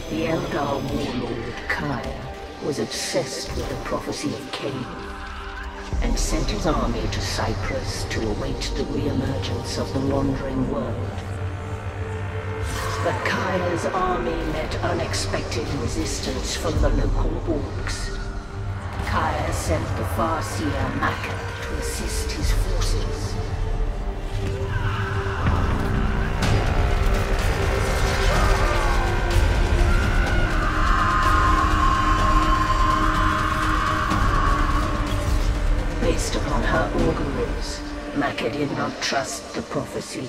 The eldar warlord Kaya was obsessed with the prophecy of Cain and sent his army to Cyprus to await the re-emergence of the wandering world. But Kaya's army met unexpected resistance from the local orcs. Kaya sent the Farsees Macha to assist his forces. Based upon her auguries, Macha did not trust the prophecy.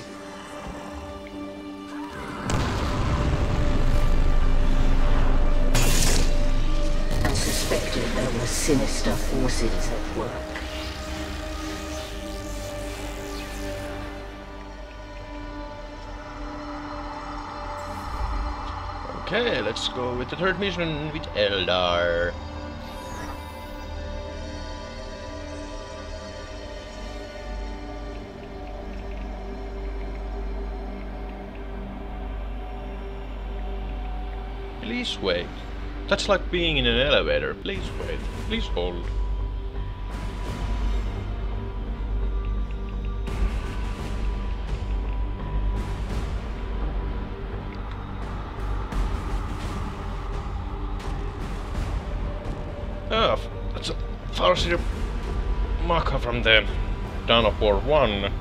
And suspected there were sinister forces at work. Okay, let's go with the third mission with Eldar. Please wait. That's like being in an elevator. Please wait. Please hold. Ah, that's a Farsees Macha from the Dawn of War 1.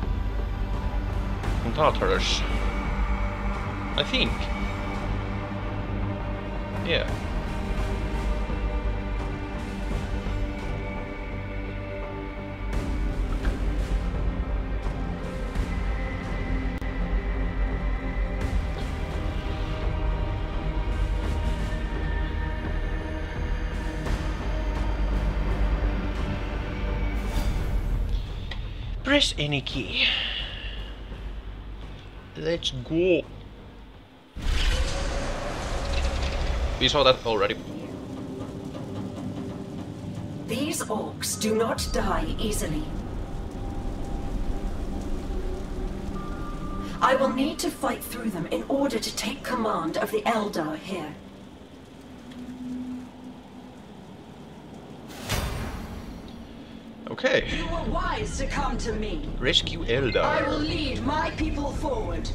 And Tartarus. I think. Yeah. Press any key. Let's go. We saw that already. These orcs do not die easily. I will need to fight through them in order to take command of the eldar here. Okay. You were wise to come to me. Rescue Eldar. I will lead my people forward.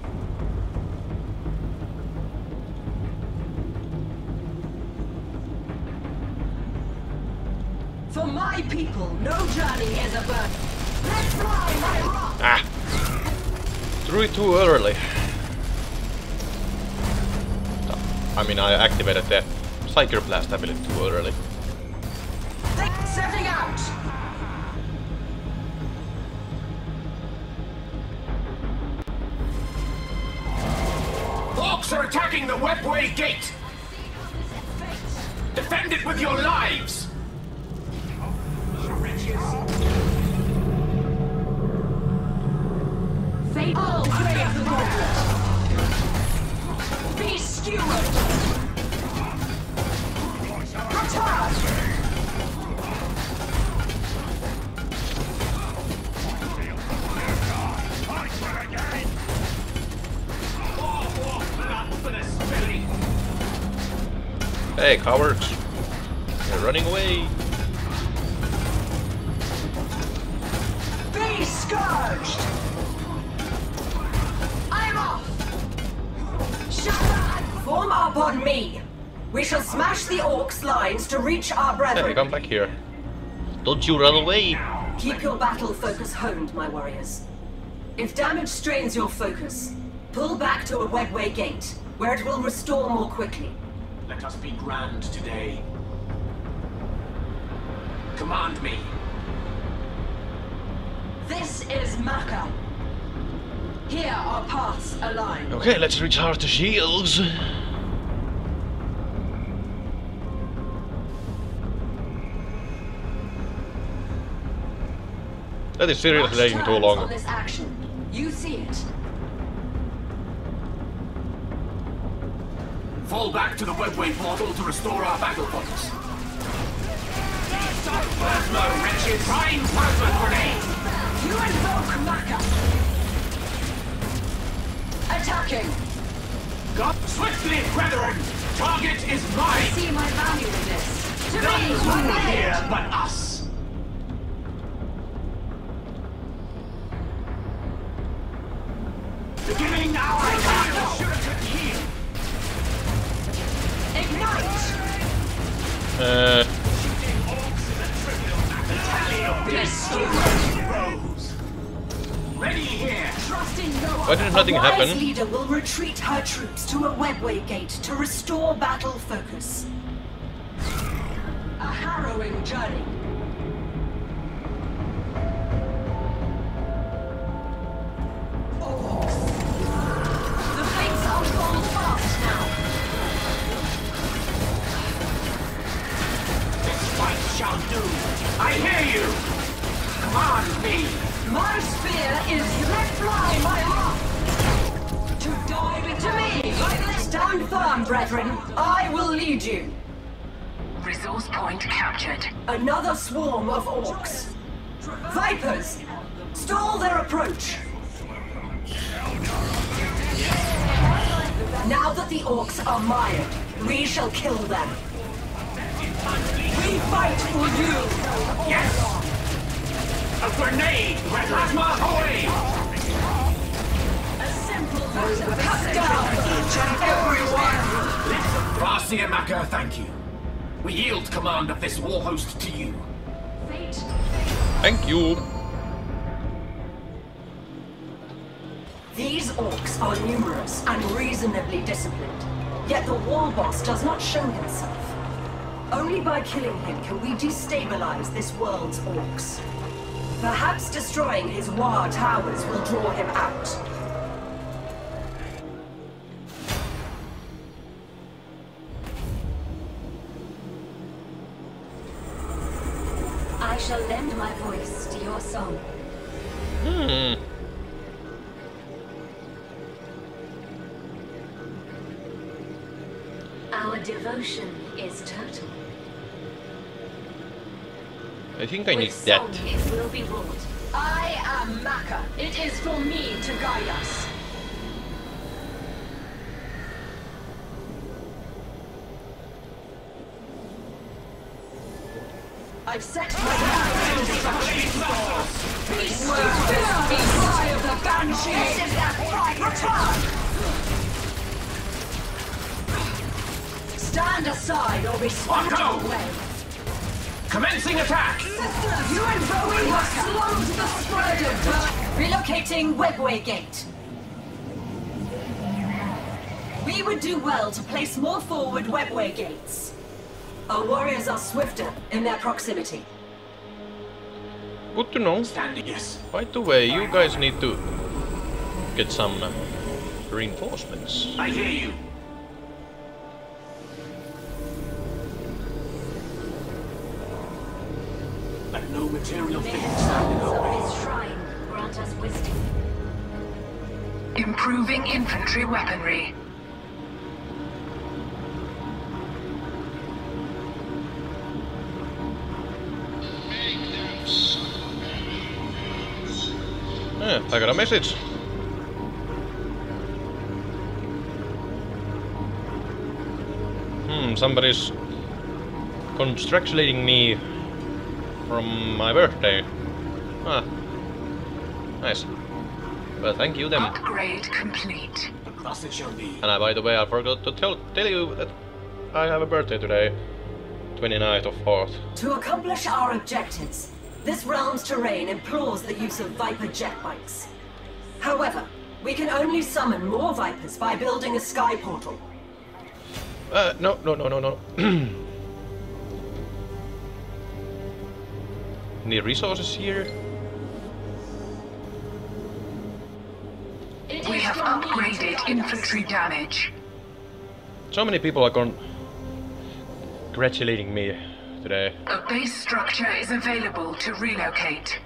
For my people, no journey is a burden. Let's fly, my rock! Ah! Threw it too early. I mean, I activated the Psyker Blast ability too early. Setting out! Orcs are attacking the Webway Gate! Defend it with your lives! Fate all brave the gauntlet! Be skewered! Return! Hey, cowards! They're running away! Be scourged! I'm off! Shut up! Form up on me! We shall smash the orcs' lines to reach our Hey, brethren. come back here. Don't you run away! Keep your battle focus honed, my warriors. If damage strains your focus, pull back to a Webway Gate, where it will restore more quickly. Let us be grand today. Command me. This is Macha. Here our paths align. Okay, let's recharge the shields. That is seriously taking too On long. this action. You see it. Fall back to the Webway portal to restore our battle focus. Plasma wretched! Prime plasma grenade! You invoke Macha. Attacking. God, swiftly, brethren! Target is mine! See my value in this. To None me! rule here but us! Beginning our battle! Here! Ignite! Rose! Ready here! Trust in no Why did nothing A wise happen? leader will retreat her troops to a webway gate to restore battle focus. a harrowing journey. The fates unfold fast now. This fight shall do! I hear you! Command me! My spear is let fly my heart. To dive into To me, stand firm, brethren. I will lead you. Resource point captured. Another swarm of orcs. Vipers, stall their approach. Now that the orcs are mired, we shall kill them. We fight for you. Yes! A grenade! Plasma away! a simple matter. Cut down each and every one. Farsees Macha, thank you. We yield command of this war host to you. Fate. Thank you. These orcs are numerous and reasonably disciplined. Yet the war boss does not show himself. Only by killing him can we destabilize this world's orcs. Perhaps destroying his war towers will draw him out. I shall lend my voice to your song. Our devotion is total. I think I need With that. song it will be wrought. I am Macha. It is for me to guide us. I've set my mind to destruction. Peace to the cry of the banshee. This is that fight. Return! Stand aside or be swept Marco! away. Commencing attack! You and Bowie have slowed the spread of blood. Relocating Webway Gate. We would do well to place more forward Webway Gates. Our warriors are swifter in their proximity. Good to know. Standing, yes. By the way, you guys need to get some reinforcements. I hear you. Let no material May thing the stand in souls our of way. his shrine grant us wisdom. Improving infantry weaponry. Yeah, I got a message. Somebody's congratulating me from my birthday. Ah, nice. Well, thank you then. Upgrade complete. Thus it shall be. And by the way, I forgot to tell you that I have a birthday today, 29th of 4th. To accomplish our objectives, this realm's terrain implores the use of Viper jet bikes. However, we can only summon more Vipers by building a sky portal. No. Need resources here? We have upgraded infantry damage. So many people are congratulating me today. A base structure is available to relocate.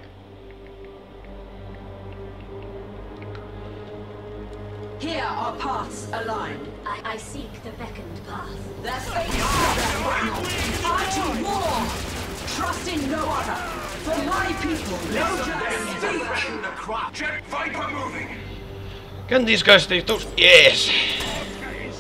Here our paths align. I seek the beckoned path. Their fate is fight to war! Trust in no other. For my people, no journey is over. In the crop. Jet Viper moving. Can these guys take those? Yes!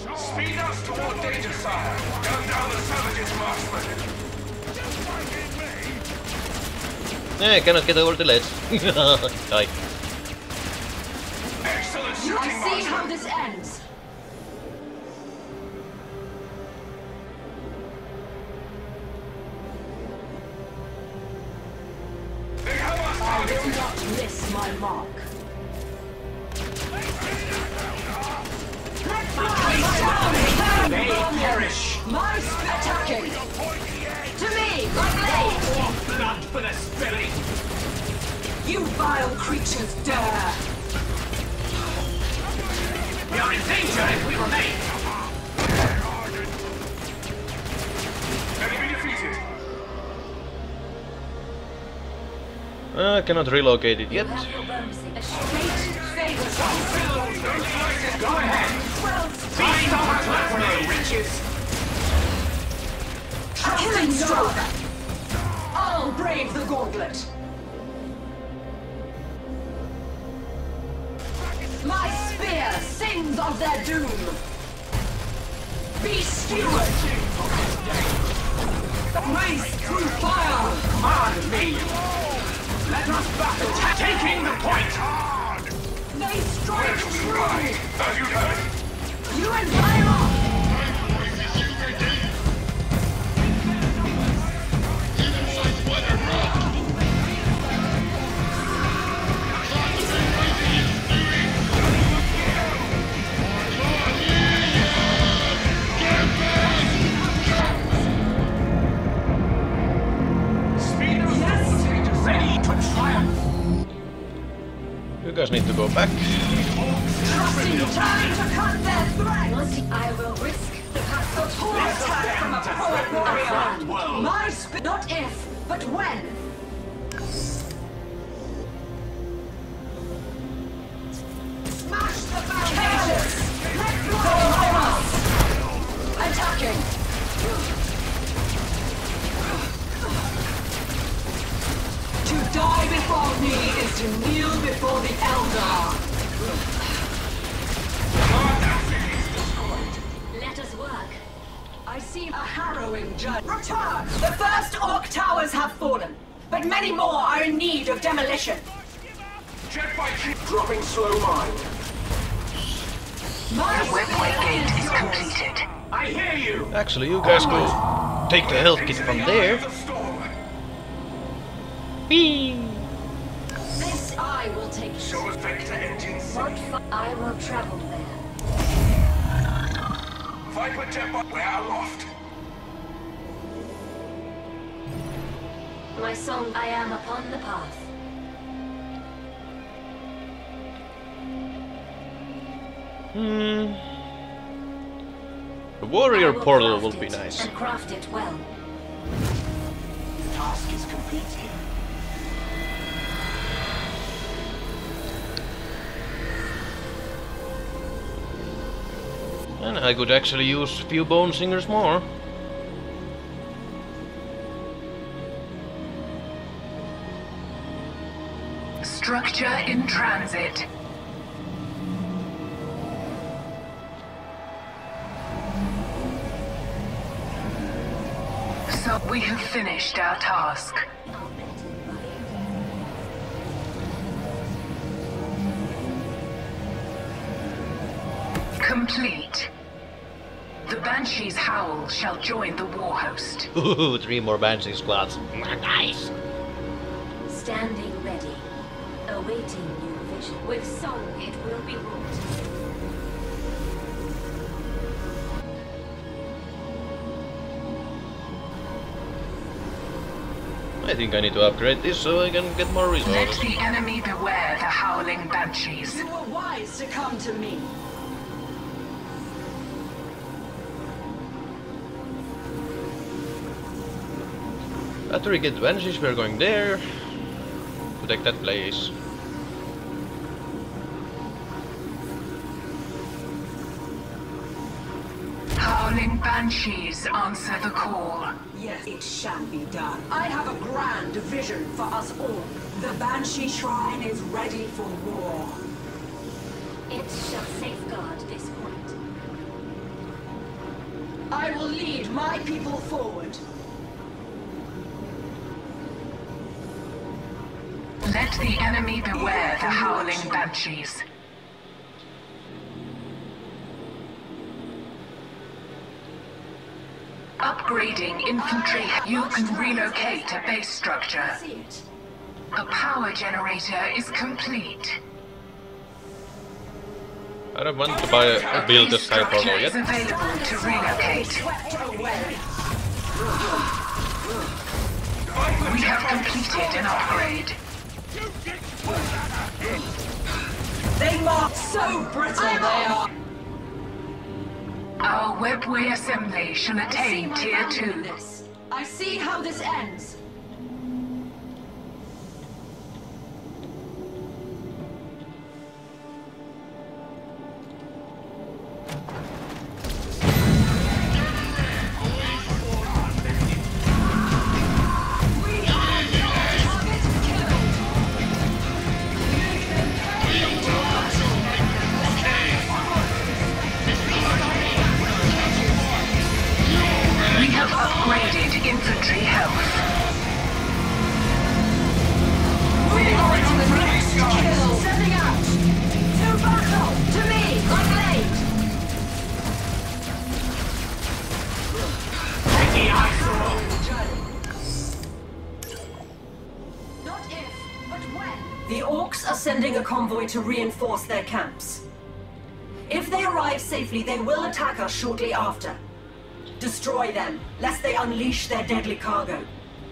I cannot get over the ledge. Die. I see how this ends. I will not miss my mark. They perish! My attacking! To me, my blade! More blood for the spirit! You vile creatures dare! We are in danger if we remain! Enemy defeated! I cannot relocate it yet. Go ahead! Feed on my riches! Killing stroke! I'll brave the gauntlet! My spear sings of their doom! Be steward! Race through fire! Command me! Let us battle! Taking the point! They strike true! As you heard! You and fire! You guys need to go back. Trusting time to cut their threads! I will risk the A poor attack from a poet warrior! My spear, not if, but when! Smash the barricades! Let fly! Attacking! To die before me is to kneel before the eldar! let us work. I see a harrowing journey. Return! The first Orc towers have fallen, but many more are in need of demolition. Jet bike keep dropping slow mine. My Waypoint gate is completed. I hear you! Actually, you guys go take the health kit from there. The storm. Whee! This I will take. Show us vector engines. I will travel there. Viper jet bike, we're aloft. My song, I am upon the path. The warrior I will portal craft will be it, nice. And craft it well. Task is completed. And I could actually use a few bone singers more. Structure in transit. So we have finished our task. Complete. The Banshee's howl shall join the war host. Ooh, 3 more Banshee squads. Nice! Standing ready. Awaiting new vision. With song it will be wrought. I think I need to upgrade this so I can get more Let resources. the enemy beware the howling Banshees. You were wise to come to me. After we get Banshees, we're going there to take that place. Howling Banshees answer the call. Yes, it shall be done. I have a grand vision for us all. The Banshee Shrine is ready for war. It shall safeguard this point. I will lead my people forward. Let the enemy beware the howling banshees. Upgrading infantry. You can relocate a base structure. See it. The power generator is complete. I don't want to buy a build a Base sky portal structure is yet. available to relocate. We have completed an upgrade. They mark so brittle they are. Our webway assembly shall I see attain my tier value in 2. this. I see how this ends. We have upgraded infantry health. Moving on to the next kill. Setting out. To battle. To me. My blade. Not if, but when. The Orcs are sending a convoy to reinforce their camps. If they arrive safely, they will attack us shortly after. Destroy them, lest they unleash their deadly cargo.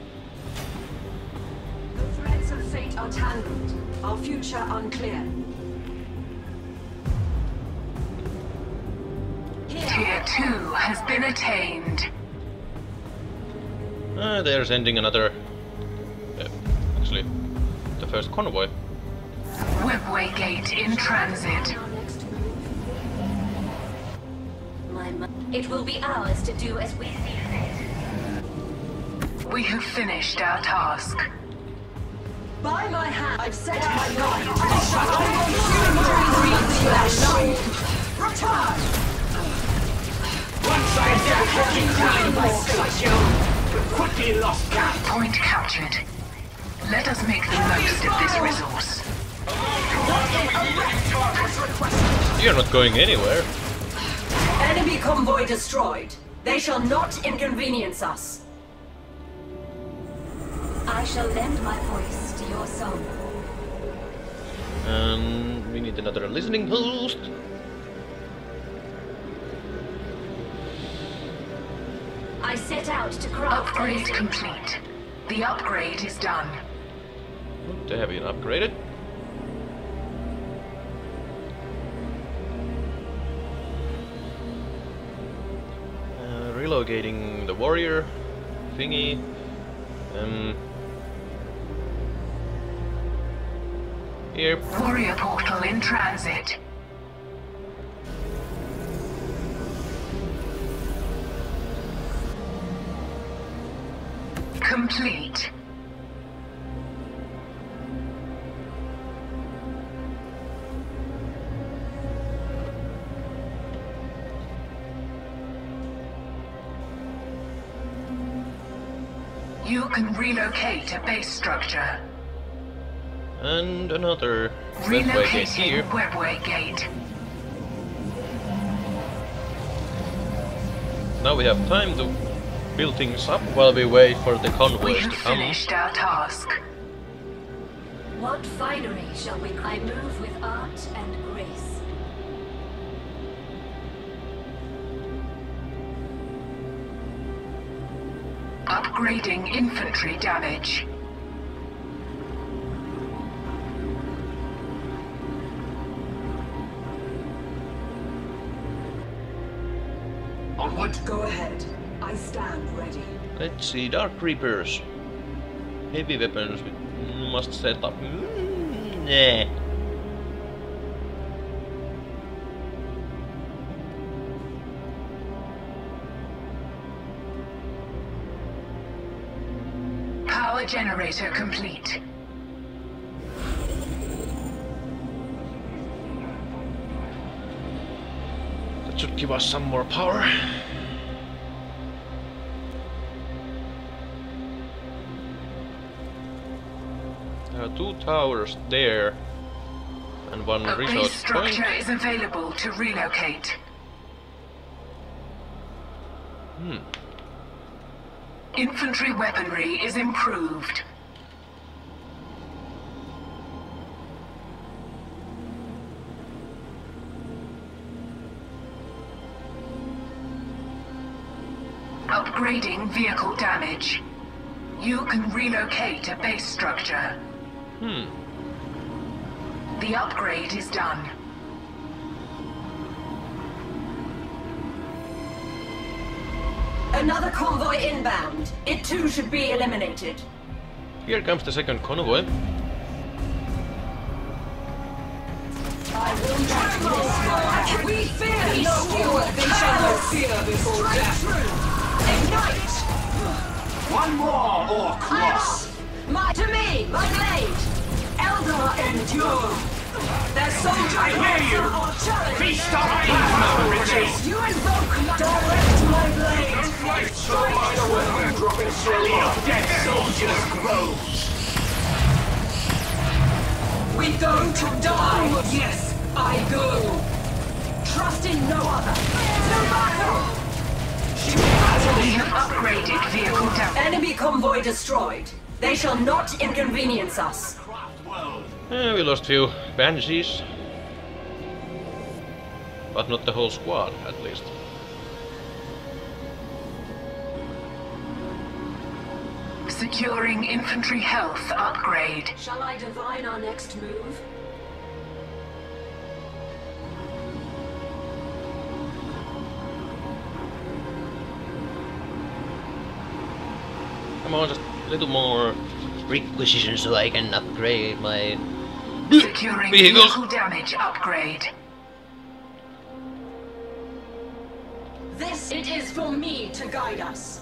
The threads of fate are tangled. Our future unclear. Tier 2 has been attained. They're sending another... actually, the first convoy. Webway gate in transit. It will be ours to do as we see fit. We have finished our task. By my hand, I've set my line. Return! Once I had my station, but quickly lost count. Point captured. Let us make the most of this resource. You're not going anywhere. Enemy convoy destroyed. They shall not inconvenience us. I shall lend my voice to your song. And we need another listening post. I set out to craft Upgrade complete. The upgrade is done. They have been upgraded. Relocating the warrior thingy. Here. Warrior portal in transit. Complete. You can relocate a base structure. And another webway gate here. Relocating webway gate. Now we have time to build things up while we wait for the We convoys to have come. finished our task. What finery shall we? I move with art and grace. Upgrading infantry damage. Onward. Go ahead. I stand ready. Let's see, Dark Reapers. Heavy weapons we must set up. Nah. Power generator complete. That should give us some more power. 2 towers there and 1 A resource base point. structure is available to relocate. Infantry weaponry is improved. Upgrading vehicle damage. You can relocate a base structure. The upgrade is done. Another convoy inbound. It too should be eliminated. Here comes the second convoy. I will not miss. We fear no fewer. They shall no fear before death. Ignite! One more orc loss. To me, my blade. Eldar endure. Their soldiers I hear you. are challenged. Feast on plasma riches. You invoke direct my blade. Valley of dead soldiers grows. We go to die. Yes, I go. Trust in no other. To battle. We have upgraded vehicle damage. Enemy convoy destroyed. They shall not inconvenience us. We lost few banshees. But not the whole squad, at least. Securing infantry health upgrade. Shall I divine our next move? Come on, just a little more requisition so I can upgrade my Securing vehicles. vehicle damage upgrade. This it is for me to guide us.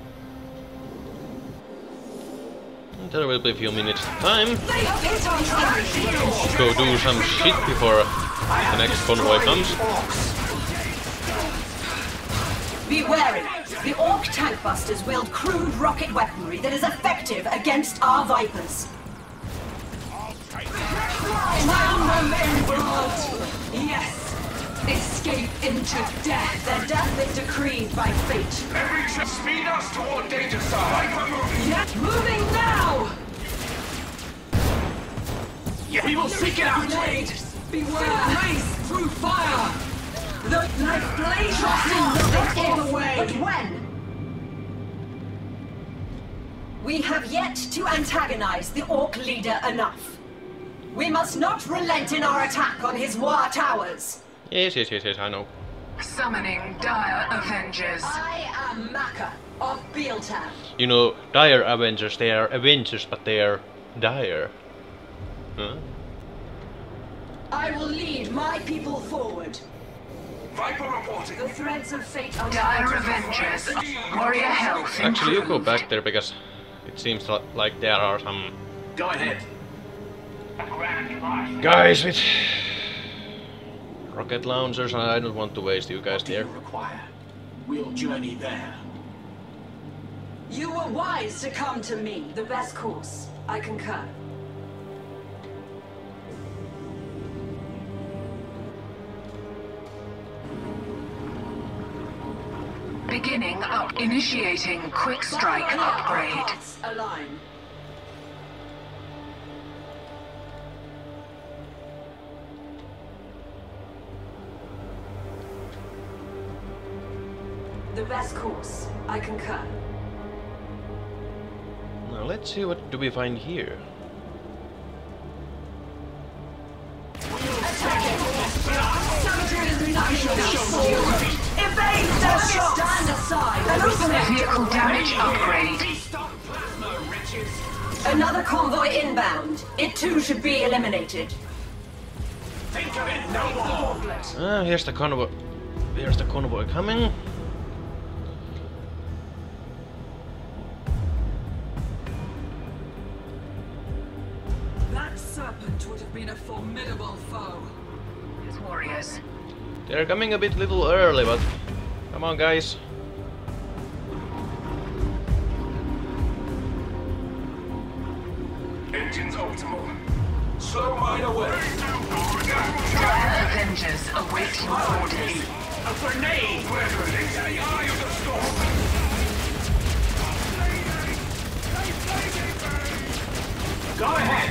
There will be a few minutes time They have hit our target. to go do some shit before the next convoy comes. Be wary. The Orc tank busters wield crude rocket weaponry that is effective against our Vipers. Yes. Escape into death. Their death is decreed by fate. Speed us toward danger side. Yet moving now. We will seek it out. Blade. Beware. Race through fire. The like blaze trust in the way. But when? We have yet to antagonize the Orc leader enough. We must not relent in our attack on his war towers. Yes, I know. Summoning dire Avengers. I am Macha of Beeltown. You know, dire Avengers, they are Avengers, but they are dire. Huh? I will lead my people forward. Viper reporting. The threads of fate are Dire Avengers. Warrior health Actually, you go improved. back there because it seems like there are some Go ahead. guys with rocket launchers, and I don't want to waste you guys there. Require. We'll journey there. You were wise to come to me. the best course. I concur. Beginning up. Initiating quick strike Here our upgrade. paths align. The best course. I concur. Now let's see what do we find here. Evade their shots! Stand aside! Vehicle damage upgrade. Feast on plasma riches. Another convoy inbound. It too should be eliminated. Think of it no more. Here's the convoy. Here's the convoy coming. That serpent would have been a formidable foe. His warriors. They're coming a bit little early, but come on, guys. Engines optimal. Slow mine away. Dire Avengers await your orders. A grenade! We're into the eye of the storm! Go ahead!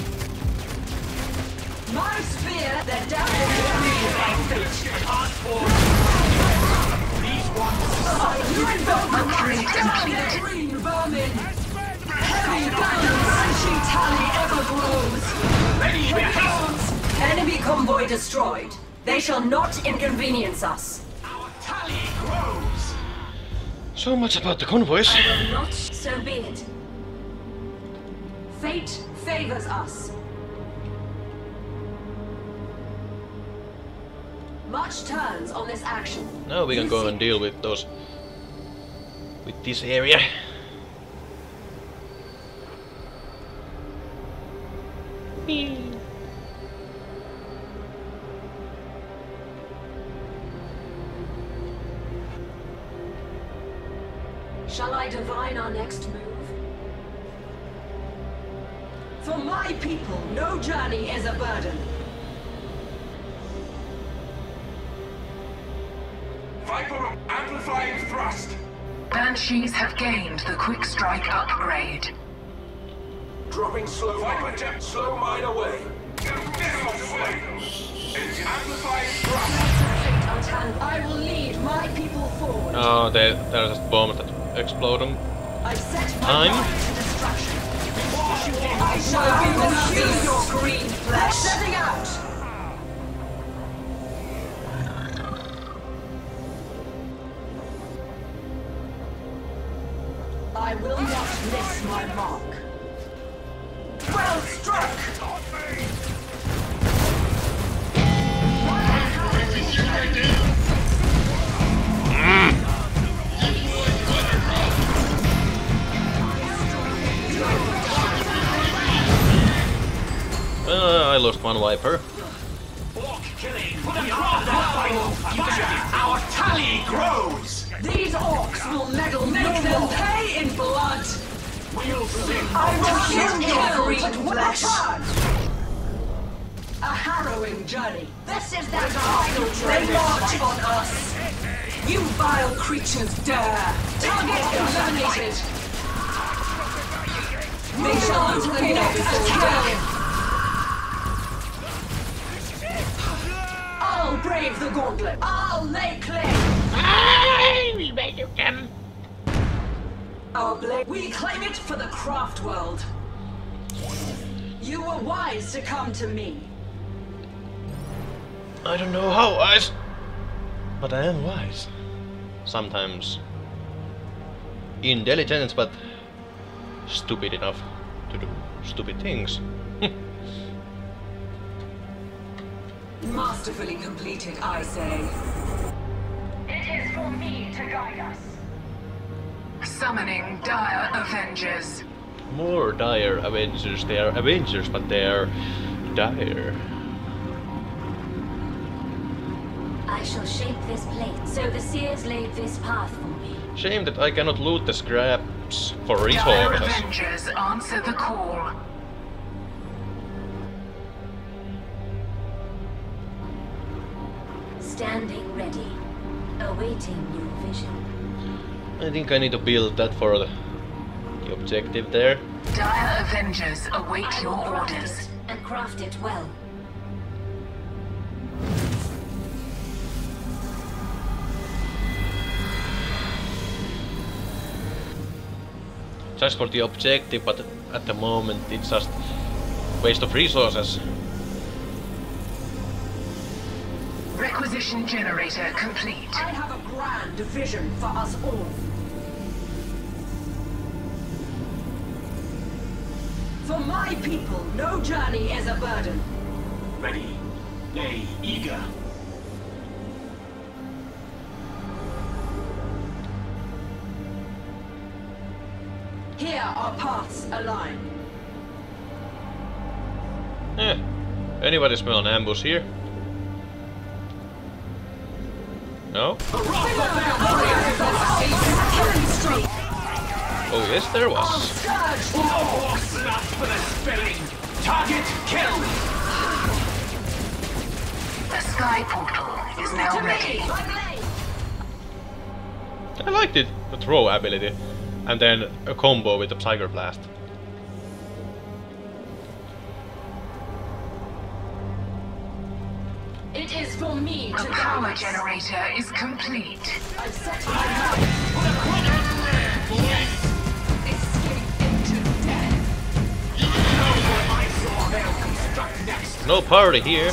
My spear, they're down in the green by fate. Can't force. These ones. You invoke the light down the green vermin. Heavy guns, she tally ever grows. Ready, Here comes. Enemy convoy destroyed. They shall not inconvenience us. Our tally grows! So much about the convoys. I will not, so be it. Fate favors us. Much turns on this action. Now we can go and deal with those... with this area. Shall I divine our next move? For my people, no journey is a burden. Viper amplifying thrust! Banshees have gained the quick strike upgrade. Dropping slow Viper jet, slow mine away! Engine amplifying thrust! I will lead my people forward. Oh, there's just bombs that exploding. I set my Time. mind to destruction. I shall consume your green flesh. Setting out. I will not miss my mark. Well struck! I lost one Viper. Orc killing! Our tally grows! These orcs will meddle, make them pay in blood! We'll sing! I will kill every flesh! A harrowing journey. This is their final journey. They march on us. You vile creatures dare. Target eliminated. They shall enter the next kill. I'll brave the gauntlet. I'll lay claim. We made you come. Our blade. We claim it for the craft world. You were wise to come to me. I don't know how wise, but I am wise. Sometimes intelligent, but stupid enough to do stupid things. Masterfully completed, I say. It is for me to guide us. Summoning Dire Avengers. More dire Avengers. They are Avengers, but they are dire. I shall shape this plate, so the seers laid this path for me. Shame that I cannot loot the scraps for Dire resources. Avengers answer the call. Standing ready, awaiting new vision. I think I need to build that for the objective there. Dire Avengers await I your will craft orders. it, and craft it well. Just for the objective, but at the moment it's just waste of resources. Requisition generator complete. I have a grand vision for us all. For my people, no journey is a burden. Ready, nay, eager. Here our paths align. Anybody smell an ambush here? No? Oh yes, there was. Oh, snap for the spilling! Target killed! The sky portal is now ready. I liked it, the throw ability, and then a combo with the Tiger Blast. It is for me The to power guide us. generator is complete. I've set my mind. Escape into death. I saw they'll construct next. No party here. Go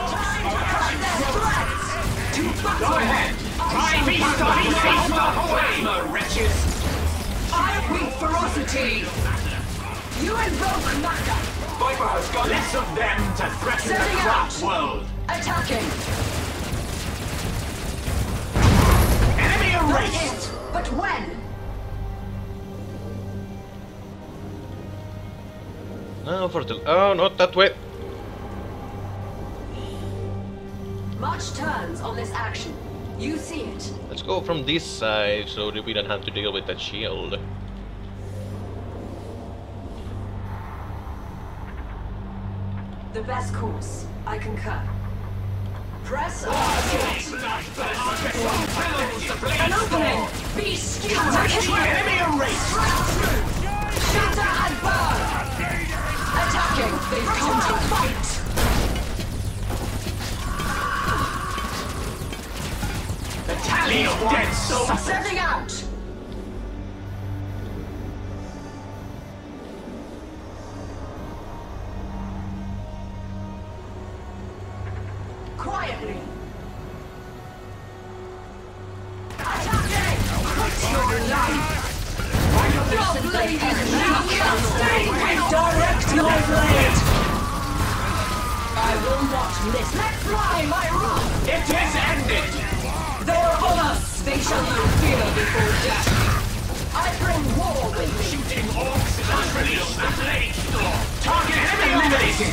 ahead! Try me, study face the Plasma, wretches! I weak ferocity. You invoke Macha. Viper has got less of them to threaten the Setting crap out. world. Attacking. Enemy Not erased! it, but when? Now for the... Oh, not that way. Much turns on this action. You see it. Let's go from this side so that we don't have to deal with that shield. The best course. I concur. Press on. An opening. Be skewed. Enemy erased! Shatter and burn. Attacking. They've come to fight. The tally of dead souls! Setting out. Quietly. Attacking. Put your life. Your blade is now direct your blade. I will not miss. Let fly my wrath. It is ended! They are on us. They shall know fear before death. I bring war with me. Shooting orcs has released the blade storm! Target eliminated!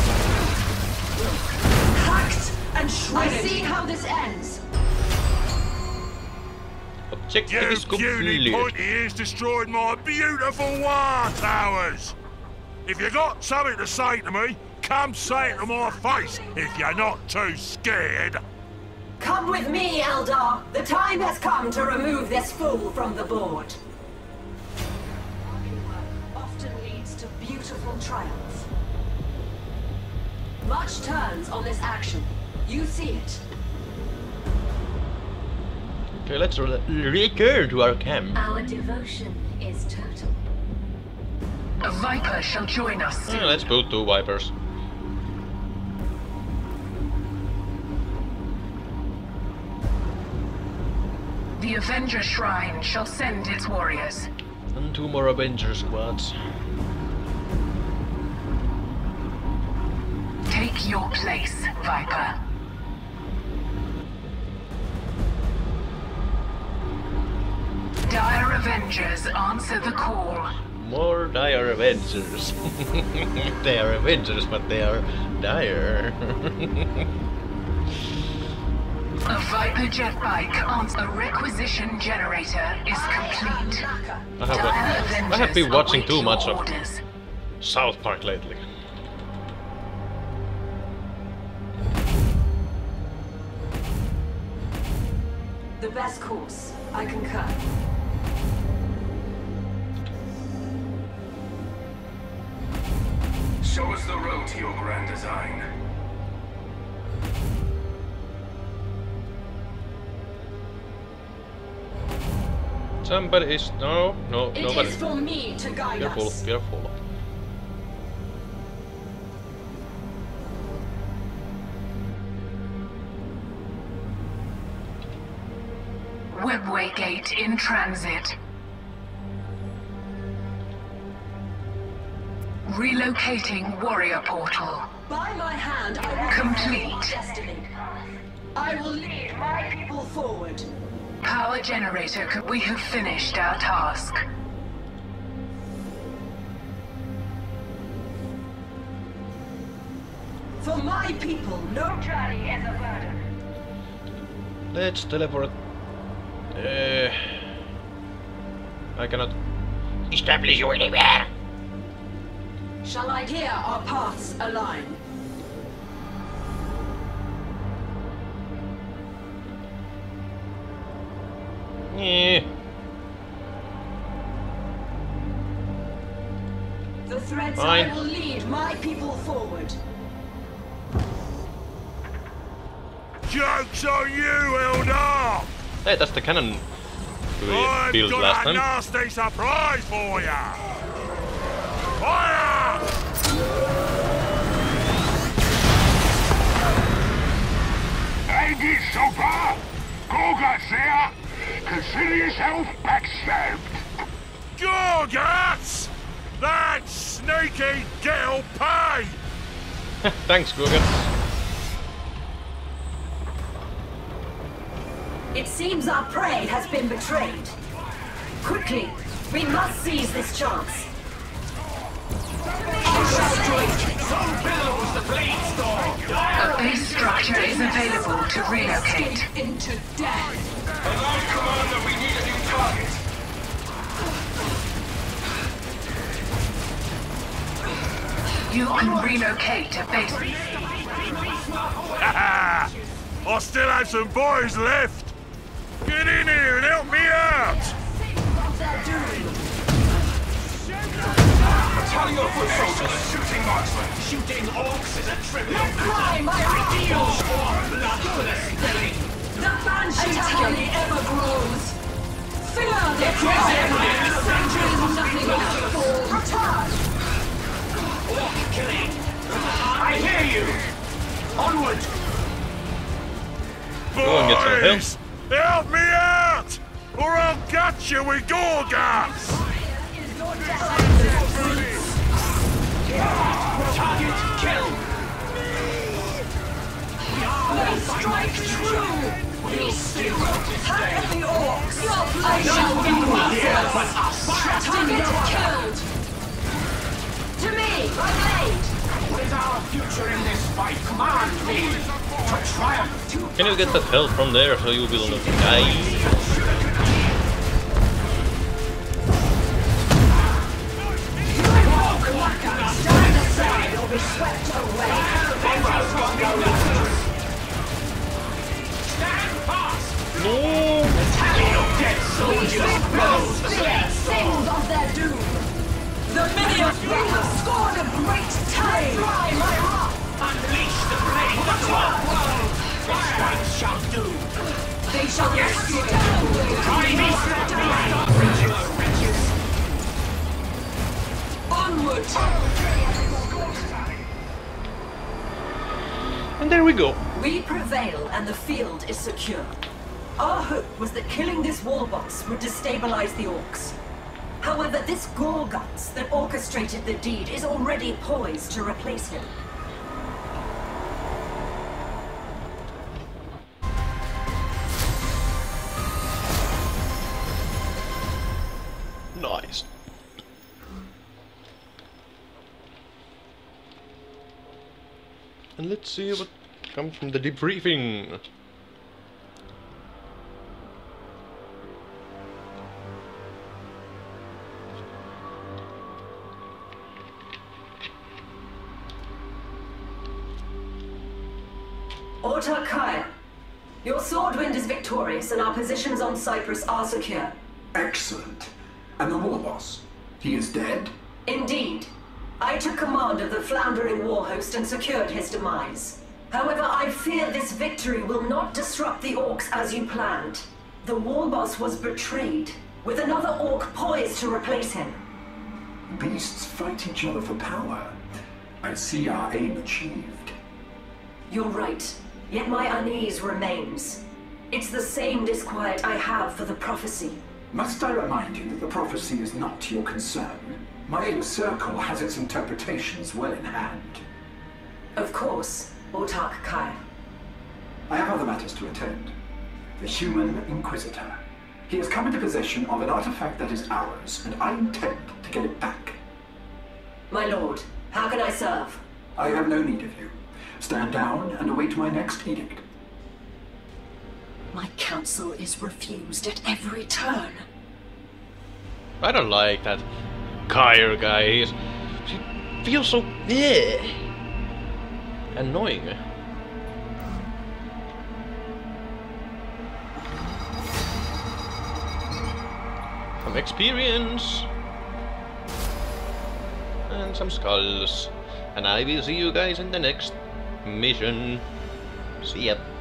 Hacked and shredded. I see how this ends. Objective You is puny complete. pointy ears destroyed my beautiful war towers! If you got something to say to me, come say it to my face if you're not too scared. Come with me, Eldar. The time has come to remove this fool from the board. Often leads to beautiful triumphs. Much turns on this action. You see it. Okay, let's return to our camp. Our devotion is total. A Viper shall join us soon. Let's build 2 Vipers. The Avenger Shrine shall send its warriors. And 2 more Avenger squads. Take your place, Viper. Dire Avengers answer the call. More dire Avengers. They are Avengers, but they are dire. A Viper jet bike answers. A requisition generator is complete. I have been watching too much of South Park lately. The best course. I concur. Show us the road to your grand design. Somebody is... No, It nobody. is for me to guide Careful, us. careful. Webway gate in transit. Relocating warrior portal. By my hand, I will Complete. fulfill destiny. I will lead my people forward. Power generator. We have finished our task. For my people, no journey is a burden. Let's teleport. I cannot. establish you anywhere. Shall I hear our paths align? Yeah. The threads Fine. I will lead my people forward. Joke's on you, Eldar! Hey, that's the cannon we I've built got last a time. nasty surprise for ya! Fire! Lady Super! Gorguts here! Consider yourself backstabbed! Gorguts! That sneaky girl pay! Thanks, Gorguts. It seems our prey has been betrayed. Quickly, we must seize this chance. A base structure is available to relocate. Into death. Allied Commander, we need a new target. You can relocate a base. Haha! I still have some boys left! Get in here and help me out! Battalion of foot soldiers are shooting marksmen. Shooting orcs is a trivial Cry my ideal for blood for the spilling. The banshee tally ever grows. Fear the centuries nothing but a fall. Return. Orc killing. I hear you. Onward. Go and get some help. Boys! Help me out! Or I'll gut you with Gorguts! Target kill. We strike true. We still attack the orcs. Your blood shall be merciless. Target killed. To me, my blade. What is our future in this fight? Command me to triumph. Can you get that help from there so you will not die? Stand aside or be swept away. Stand fast. No! Battalion of dead soldiers blows the Sings of their doom. The minions they have scored a great time. Cry my heart. Unleash the blade of the world. This one shall do. They shall be destroyed. Try me, wretches. Onward. And there we go. We prevail and the field is secure. Our hope was that killing this war boss would destabilize the orcs. However, this Gorguts that orchestrated the deed is already poised to replace him. Nice. And let's see what comes from the debriefing. Kaya, your Swordwind is victorious and our positions on Cyprus are secure. Excellent. And the war boss? He is dead? Indeed. I took command of the floundering war host and secured his demise. However, I fear this victory will not disrupt the orcs as you planned. The war boss was betrayed, with another orc poised to replace him. Beasts fight each other for power. I see our aim achieved. You're right, yet my unease remains. It's the same disquiet I have for the prophecy. Must I remind you that the prophecy is not your concern? My inner circle has its interpretations well in hand. Of course, Kaya. I have other matters to attend. The human Inquisitor. He has come into possession of an artifact that is ours, and I intend to get it back. My lord, how can I serve? I have no need of you. Stand down and await my next edict. My counsel is refused at every turn. I don't like that Kyre guy. He feels so annoying. Some experience and some skulls. And I will see you guys in the next mission. See ya.